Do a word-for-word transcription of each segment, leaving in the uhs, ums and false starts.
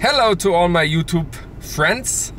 Hello to all my YouTube friends.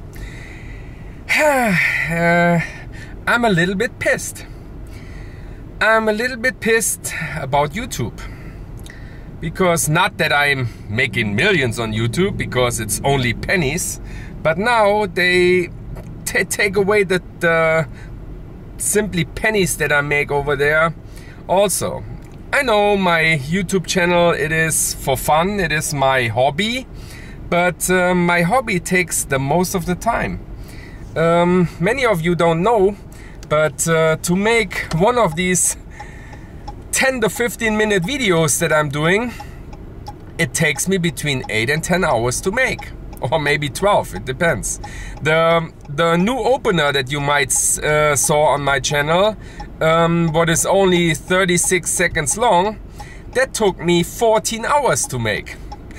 uh, I'm a little bit pissed. I'm a little bit pissed about YouTube. Because not that I'm making millions on YouTube, because it's only pennies, but now they t take away the, the simply pennies that I make over there also. I know my YouTube channel, it is for fun, it is my hobby, but uh, my hobby takes the most of the time. Um, many of you don't know, but uh, to make one of these ten to fifteen minute videos that I'm doing, it takes me between eight and ten hours to make, or maybe twelve, it depends. The, the new opener that you might uh, saw on my channel, um, what is only thirty-six seconds long, that took me fourteen hours to make.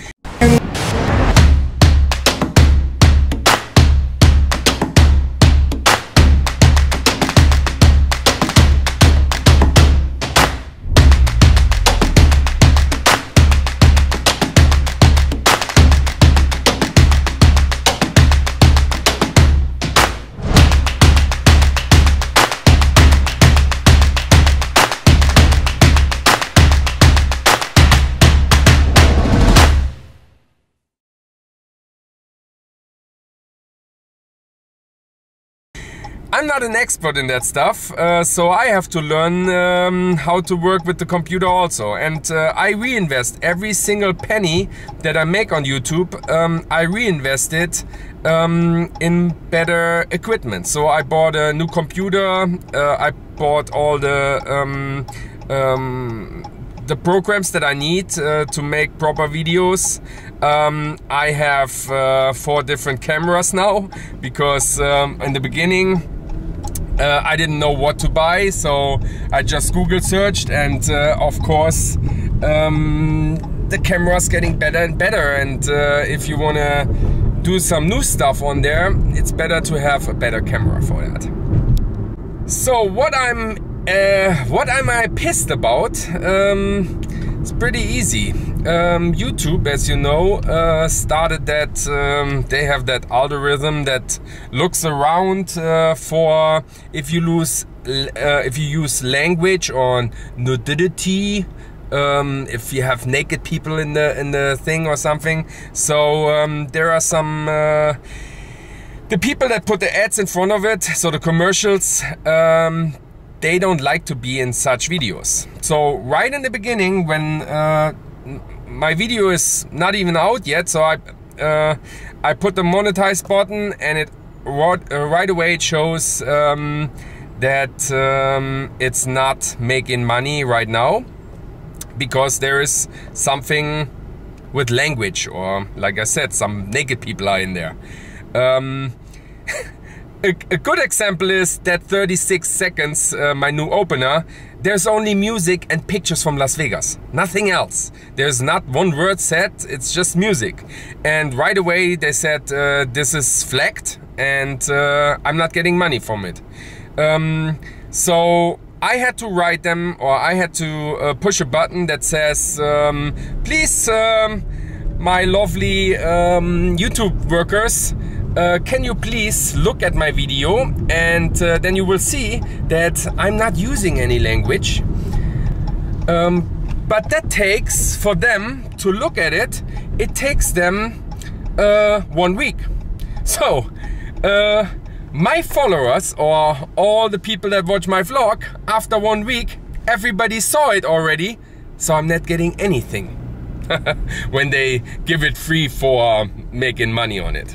I'm not an expert in that stuff, uh, so I have to learn um, how to work with the computer also. And uh, I reinvest every single penny that I make on YouTube. Um, I reinvest it um, in better equipment. So I bought a new computer. Uh, I bought all the um, um, the programs that I need uh, to make proper videos. Um, I have uh, four different cameras now because um, in the beginning Uh, I didn't know what to buy, so I just Google searched, and uh, of course um, the camera's getting better and better, and uh, if you want to do some new stuff on there, it's better to have a better camera for that. So what I'm uh, what am I pissed about? Um, it's pretty easy. Um, YouTube, as you know, uh, started that, um, they have that algorithm that looks around uh, for if you lose, uh, if you use language or nudity, um, if you have naked people in the in the thing or something. So um, there are some uh, the people that put the ads in front of it, so the commercials. Um, they don't like to be in such videos. So right in the beginning, when uh, my video is not even out yet, so I uh, I put the monetize button, and it right, uh, right away it shows um, that um, it's not making money right now because there is something with language, or like I said, some naked people are in there. Um, A, a good example is that thirty-six seconds, uh, my new opener, there's only music and pictures from Las Vegas, nothing else. There's not one word said, it's just music. And right away they said uh, this is flagged, and uh, I'm not getting money from it. Um, so I had to write them, or I had to uh, push a button that says, um, please, um, my lovely um, YouTube workers, Uh, can you please look at my video, and uh, then you will see that I'm not using any language. Um, but that takes, for them to look at it, it takes them uh, one week. So, uh, my followers, or all the people that watch my vlog, after one week, everybody saw it already, so I'm not getting anything when they give it free for making money on it.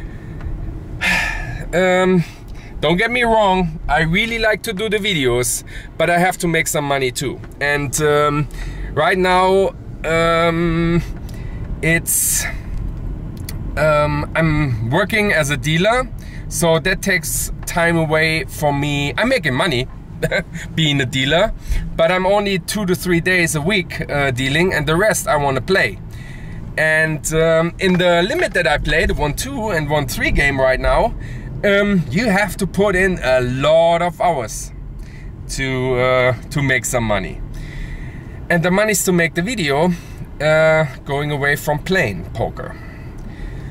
Um, don't get me wrong, I really like to do the videos, but I have to make some money too. And um, right now um, it's um, I'm working as a dealer, so that takes time away from me. I'm making money being a dealer, but I'm only two to three days a week uh, dealing, and the rest I want to play. And um, in the limit that I play, the one two and one three game right now, um, you have to put in a lot of hours to uh, to make some money. And the money is to make the video uh, going away from playing poker.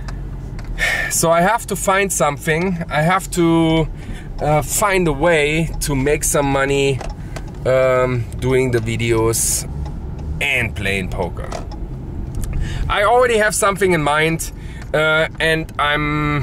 So I have to find something. I have to uh, find a way to make some money um, doing the videos and playing poker. I already have something in mind, uh, and I'm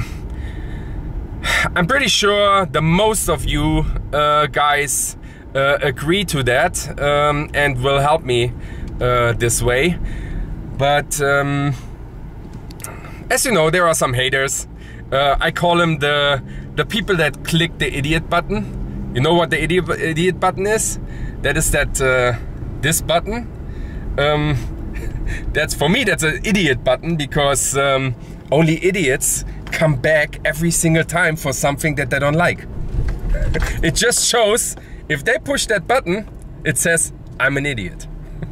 I'm pretty sure the most of you uh, guys uh, agree to that um, and will help me uh, this way. But um, as you know, there are some haters. Uh, I call them the the people that click the idiot button. You know what the idiot idiot button is? That is that uh, this button. Um, that's for me. That's an idiot button because um, only idiots come back every single time for something that they don't like. It just shows if they push that button, it says I'm an idiot.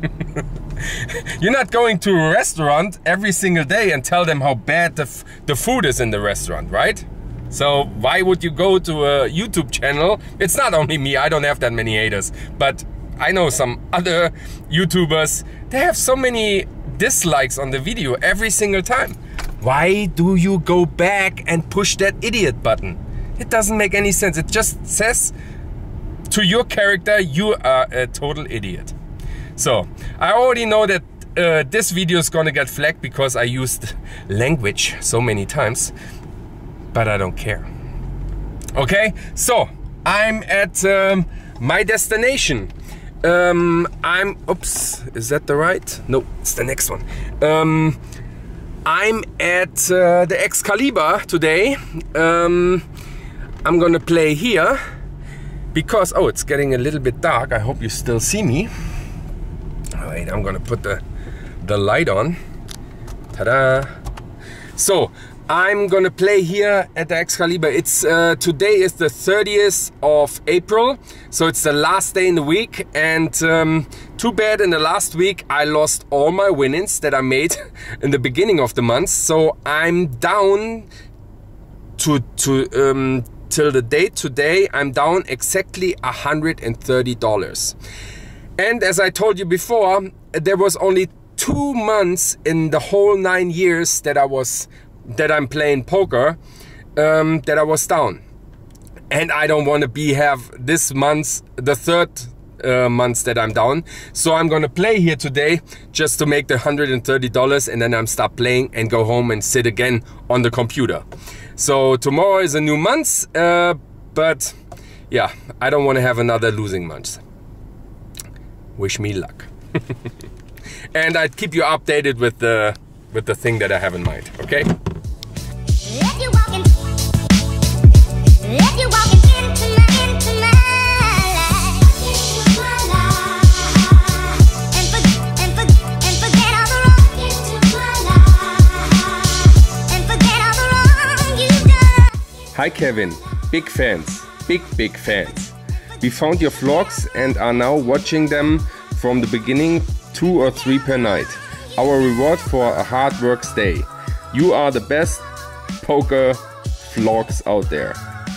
You're not going to a restaurant every single day and tell them how bad the, f the food is in the restaurant, right? So why would you go to a YouTube channel? It's not only me, I don't have that many haters, but I know some other YouTubers, they have so many dislikes on the video every single time. Why do you go back and push that idiot button? It doesn't make any sense. It just says to your character, you are a total idiot. So, I already know that uh, this video is gonna get flagged because I used language so many times, but I don't care. Okay, so I'm at um, my destination. Um, I'm, oops, is that the right? No, it's the next one. Um, I'm at uh, the Excalibur today. Um, I'm gonna play here because, oh, it's getting a little bit dark. I hope you still see me. Wait, I'm gonna put the, the light on. Ta-da! So, I'm gonna play here at the Excalibur. It's uh, today is the thirtieth of April, so it's the last day in the week. And um, too bad, in the last week I lost all my winnings that I made in the beginning of the month. So I'm down to to um, till the date today. I'm down exactly one hundred thirty dollars. And as I told you before, there was only two months in the whole nine years that I was that I'm playing poker um, that I was down. And I don't want to be have this month the third uh, month that I'm down. So I'm gonna play here today just to make the one hundred thirty dollars, and then I'm stop playing and go home and sit again on the computer. So tomorrow is a new month, uh, but yeah, I don't want to have another losing month. Wish me luck. And I'd keep you updated with the with the thing that I have in mind, okay? Let you walk in, let you walk in, into my, into my life, into my life, and, for, and, for, and forget all the wrong, into my life, and forget all the wrong you've done. Hi Kevin, big fans, big big fans. We found your vlogs and are now watching them from the beginning, two or three per night. Our reward for a hard work day. You are the best poker vlogs out there.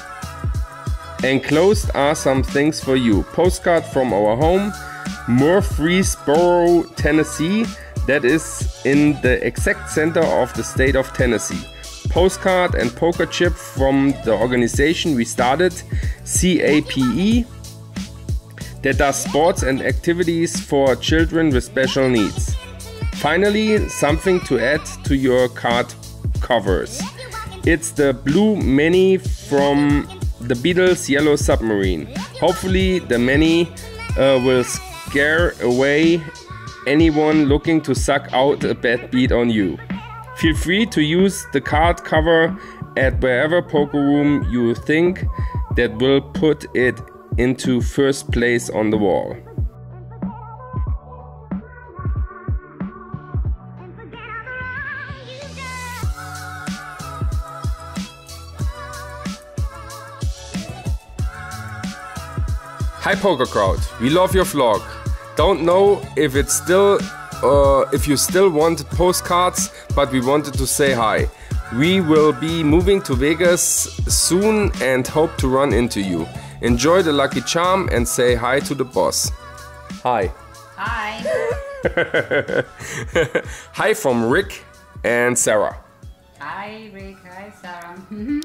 Enclosed are some things for you. Postcard from our home, Murfreesboro, Tennessee. That is in the exact center of the state of Tennessee. Postcard and poker chip from the organization we started, C A P E, that does sports and activities for children with special needs. Finally, something to add to your card covers. It's the blue Mini from the Beatles' Yellow Submarine. Hopefully the Mini uh, will scare away anyone looking to suck out a bad beat on you. Feel free to use the card cover at wherever poker room you think that will put it into first place on the wall. Hi Poker Crowd, we love your vlog. Don't know if it's still, uh, if you still want postcards, but we wanted to say hi. We will be moving to Vegas soon and hope to run into you. Enjoy the Lucky Charm and say hi to the boss. Hi. Hi. Hi from Rick and Sarah. Hi. Hi Rick, hi Sarah.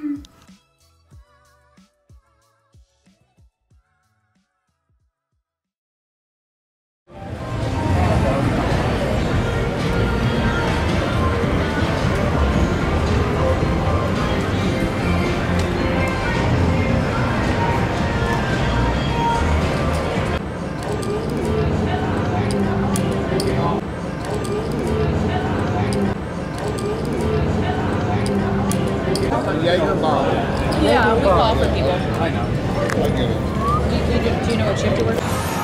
Yeah, we call for people. I know. I get it. Do you, do you know what shift you work?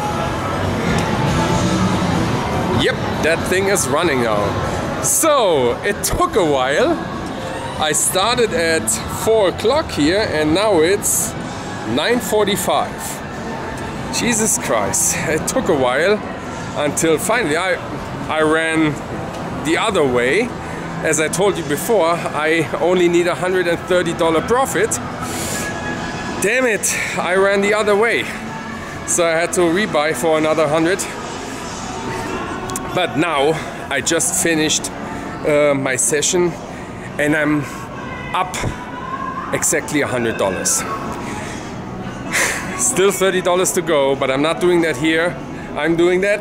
Yep, that thing is running now. So, it took a while. I started at four o'clock here and now it's nine forty-five. Jesus Christ, it took a while until finally I, I ran the other way. As I told you before, I only need a one hundred thirty dollar profit. Damn it, I ran the other way. So I had to rebuy for another one hundred. But now I just finished uh, my session and I'm up exactly one hundred dollars. Still thirty dollars to go, but I'm not doing that here. I'm doing that.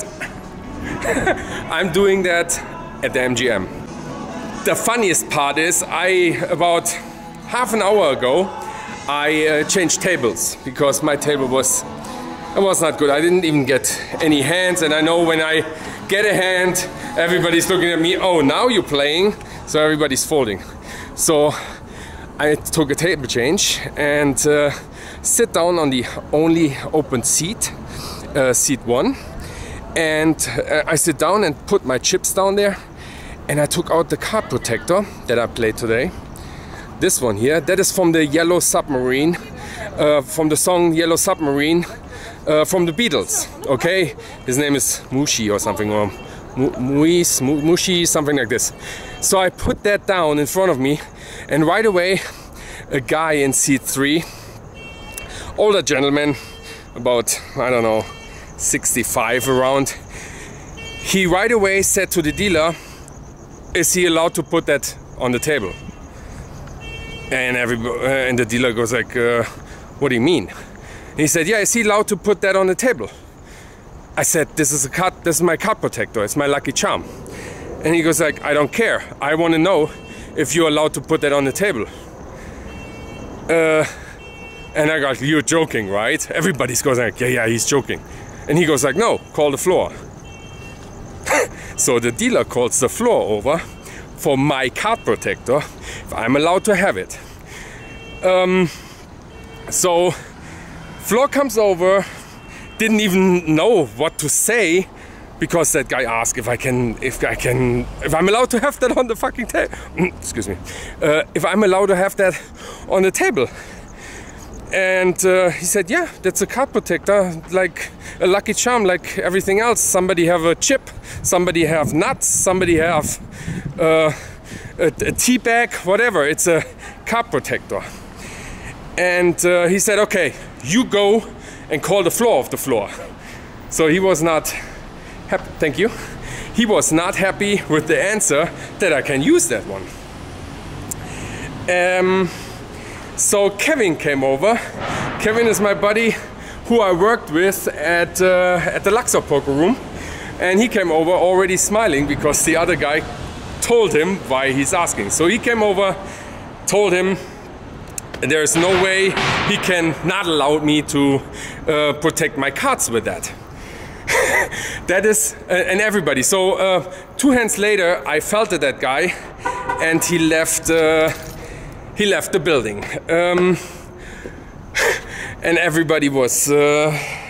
I'm doing that at the M G M. The funniest part is I, about half an hour ago, I uh, changed tables because my table was, it was not good. I didn't even get any hands, and I know when I get a hand, everybody's looking at me, oh, now you're playing, so everybody's folding. So I took a table change and uh, sit down on the only open seat, uh, seat one, and uh, I sit down and put my chips down there. And I took out the card protector that I played today. This one here, that is from the Yellow Submarine, uh, from the song Yellow Submarine uh, from the Beatles. Okay, his name is Mushi or something, or Muis, Mushi, something like this. So I put that down in front of me, and right away, a guy in seat three, older gentleman, about, I don't know, sixty-five around, he right away said to the dealer, is he allowed to put that on the table? And every uh, and the dealer goes like, uh, what do you mean? And he said, yeah, is he allowed to put that on the table? I said, this is a card, this is my card protector, it's my lucky charm. And he goes like, I don't care. I want to know if you're allowed to put that on the table. Uh, and I go, you're joking, right? Everybody's going like, yeah, yeah, he's joking. And he goes like, no, call the floor. So the dealer calls the floor over for my card protector, if I'm allowed to have it. Um, so floor comes over, didn't even know what to say because that guy asked if I can, if I can, if I'm allowed to have that on the fucking table. Excuse me. Uh, if I'm allowed to have that on the table. And uh, he said, yeah, that's a card protector, like a lucky charm, like everything else. Somebody have a chip, somebody have nuts, somebody have uh, a, a tea bag, whatever. It's a card protector. And uh, he said, okay, you go and call the floor of the floor. So he was not happy, thank you. He was not happy with the answer that I can use that one. Um, So Kevin came over. Kevin is my buddy who I worked with at, uh, at the Luxor Poker Room. And he came over already smiling because the other guy told him why he's asking. So he came over, told him there is no way he can not allow me to uh, protect my cards with that. That is, uh, and everybody. So uh, two hands later I felt at that guy and he left uh, He left the building, um, and everybody was uh,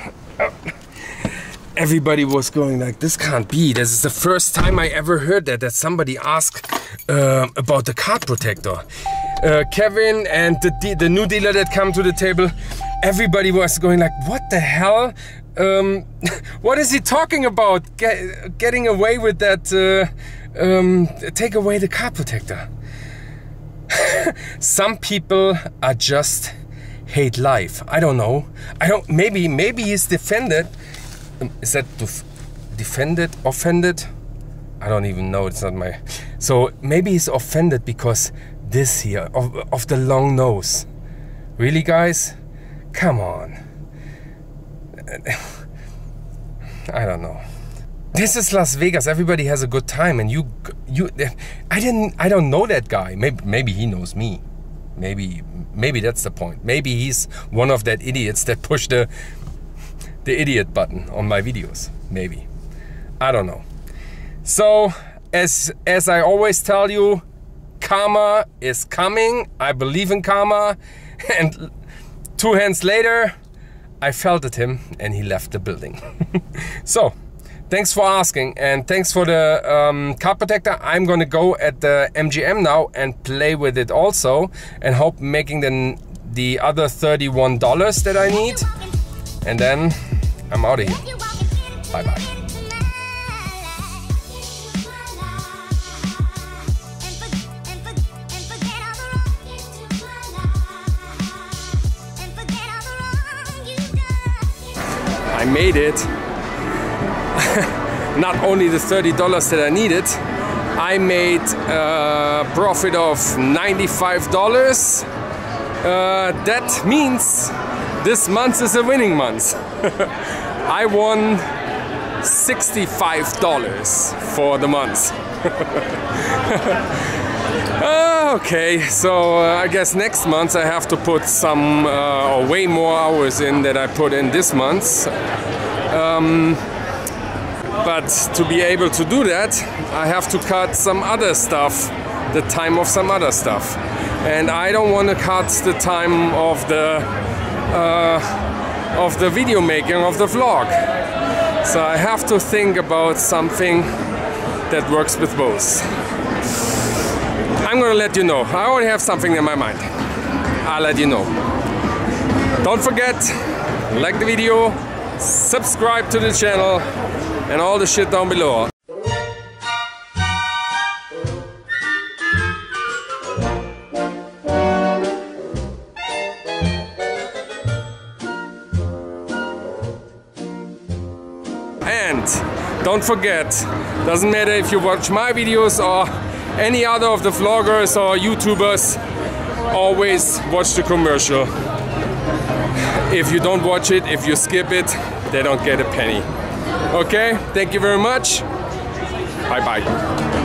everybody was going like, this can't be. This is the first time I ever heard that that somebody asked uh, about the card protector. Uh, Kevin and the de the new dealer that come to the table, everybody was going like, what the hell? Um, what is he talking about? Get, getting away with that? Uh, um, take away the card protector. Some people are just hate life. I don't know. I don't. Maybe. Maybe he's defended. Um, is that def defended? Offended? I don't even know. It's not my. So maybe he's offended because this here, of, of the long nose. Really, guys? Come on. I don't know. This is Las Vegas. Everybody has a good time, and you, you. I didn't. I don't know that guy. Maybe, maybe he knows me. Maybe, maybe that's the point. Maybe he's one of that idiots that push the, the idiot button on my videos. Maybe. I don't know. So, as as I always tell you, karma is coming. I believe in karma, and two hands later, I felt at him, and he left the building. So. Thanks for asking, and thanks for the um, card protector. I'm gonna go at the M G M now and play with it also, and hope making the, the other thirty-one dollars that I need. And then I'm out of here. Bye bye. I made it. Not only the thirty dollars that I needed, I made a profit of ninety-five dollars. Uh, that means this month is a winning month. I won sixty-five dollars for the month. Okay, so uh, I guess next month I have to put some uh, or way more hours in that I put in this month. Um, But to be able to do that, I have to cut some other stuff, the time of some other stuff. And I don't want to cut the time of the uh, of the video making of the vlog. So I have to think about something that works with both. I'm gonna let you know. I already have something in my mind. I'll let you know. Don't forget, like the video, subscribe to the channel, and all the shit down below. And don't forget, doesn't matter if you watch my videos or any other of the vloggers or YouTubers, always watch the commercial. If you don't watch it, if you skip it, they don't get a penny. Okay, thank you very much. Bye bye.